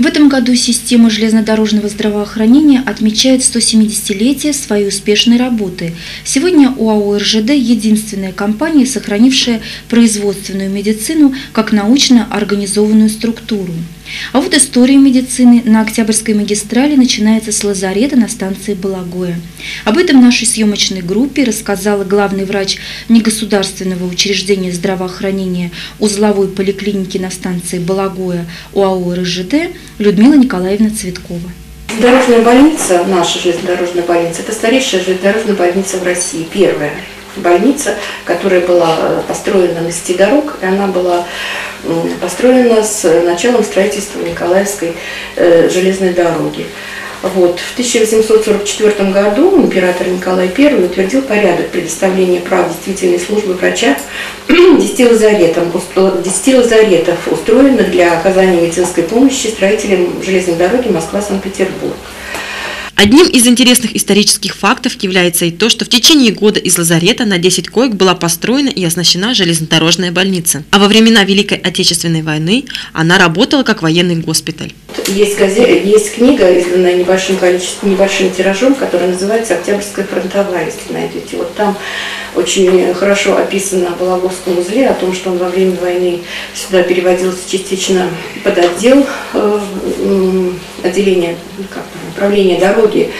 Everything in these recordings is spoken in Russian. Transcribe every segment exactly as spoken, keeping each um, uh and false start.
этом году система железнодорожного здравоохранения отмечает сто семидесятилетие своей успешной работы. Сегодня ОАО эр жэ дэ – единственная компания, сохранившая производственную медицину как научно организованную структуру. А вот история медицины на Октябрьской магистрали начинается с лазарета на станции Балагоя. Об этом нашей съемочной группе рассказала главный врач негосударственного учреждения здравоохранения узловой поликлиники на станции Балагоя ОАО эр жэ дэ Людмила Николаевна Цветкова. Железнодорожная больница, наша железнодорожная больница, это старейшая железнодорожная больница в России, первая больница, которая была построена на сети дорог, и она была построена с началом строительства Николаевской э, железной дороги. Вот. В тысяча восемьсот сорок четвёртом году император Николай Первый утвердил порядок предоставления прав действительной службы врача десяти лазаретов, десяти лазаретов, устроенных для оказания медицинской помощи строителям железной дороги Москва-Санкт-Петербург. Одним из интересных исторических фактов является и то, что в течение года из лазарета на десять коек была построена и оснащена железнодорожная больница. А во времена Великой Отечественной войны она работала как военный госпиталь. Есть, газета, есть книга, изданная небольшим количеством, небольшим тиражом, которая называется «Октябрьская фронтовая», если найдете. Вот там очень хорошо описано о Балаговском узле, о том, что он во время войны сюда переводился частично под отдел э, отделения, как, управления дороги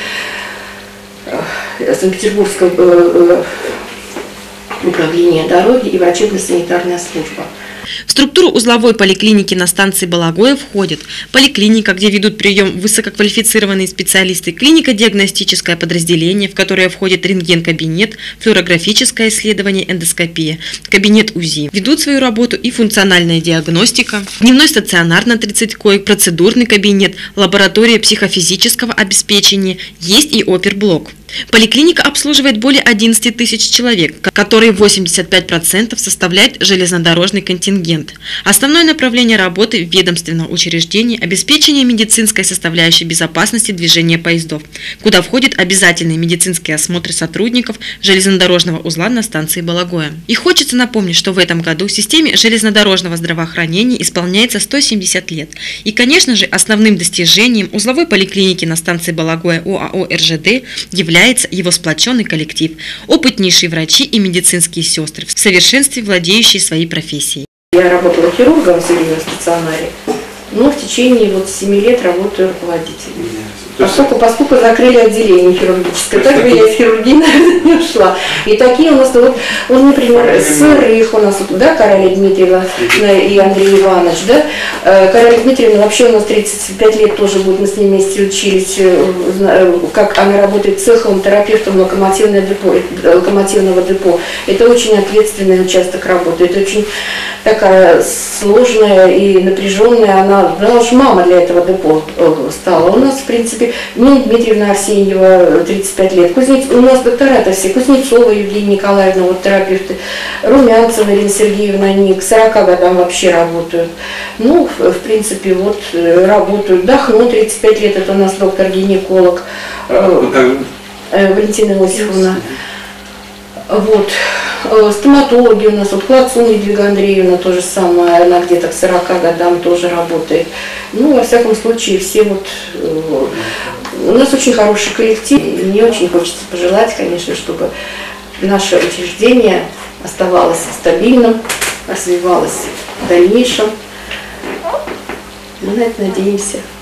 э, Санкт-Петербургского э, управления дороги и врачебно-санитарная служба. В структуру узловой поликлиники на станции Балагоя входит поликлиника, где ведут прием высококвалифицированные специалисты, клинико-диагностическое подразделение, в которое входит рентген-кабинет, флюорографическое исследование, эндоскопия, кабинет УЗИ. Ведут свою работу и функциональная диагностика, дневной стационар на тридцать коек, процедурный кабинет, лаборатория психофизического обеспечения, есть и оперблок. Поликлиника обслуживает более одиннадцати тысяч человек, которые восемьдесят пять процентов составляет железнодорожный контингент. Основное направление работы ведомственного учреждения – обеспечение медицинской составляющей безопасности движения поездов, куда входит обязательный медицинский осмотр сотрудников железнодорожного узла на станции Балагоя. И хочется напомнить, что в этом году системе железнодорожного здравоохранения исполняется сто семьдесят лет. И, конечно же, основным достижением узловой поликлиники на станции Балагоя ОАО эр жэ дэ является его сплоченный коллектив, опытнейшие врачи и медицинские сестры, в совершенстве владеющие своей профессией. Я работала хирургом в серийном стационаре, но в течение вот семи лет работаю руководителем. Поскольку, поскольку закрыли отделение хирургическое, так бы я из хирургии, наверное, не ушла. И такие у нас, вот, вот например, Сырых у нас, да, Каролина Дмитриевна и Андрей Иванович, да. Каролина Дмитриевна вообще у нас тридцать пять лет тоже будет, мы с ней вместе учились, как она работает цеховым терапевтом локомотивного депо, локомотивного депо. Это очень ответственный участок работы, это очень такая сложная и напряженная, она, она уж мама для этого депо стала. У нас, в принципе, Нина Дмитриевна Арсеньева, тридцать пять лет, Кузнец, у нас доктора-то все, Кузнецова Евгения Николаевна, вот терапевты, Румянцева Ирина Сергеевна, они к сорока годам вообще работают. Ну, в, в принципе, вот работают. Дахно, тридцать пять лет, это у нас доктор-гинеколог, э, э, Валентина Иосифовна. Вот. Стоматологи у нас, вот Клацун Едвига Андреевна, то же самое, она где-то к сорока годам тоже работает. Ну, во всяком случае, все вот, э, у нас очень хороший коллектив, и мне очень хочется пожелать, конечно, чтобы наше учреждение оставалось стабильным, развивалось в дальнейшем. Мы на это надеемся.